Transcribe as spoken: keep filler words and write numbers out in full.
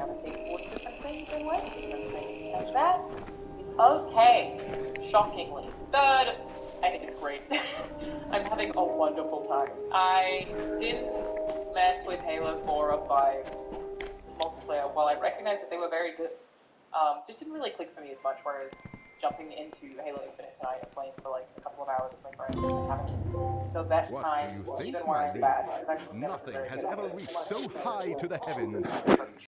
gravitate towards different things and like different things, and that is okay. Shockingly. Third, I think it's great. I'm having a wonderful time. I didn't mess with Halo four or five multiplayer while I recognized that they were very good. Um, just didn't really click for me as much, whereas jumping into Halo Infinite tonight and playing for like a couple of hours with my friends and having the best What time, do you think, even when my I'm lady? bad, because I've actually never been Nothing very has good at ever it. reached so high to the heavens.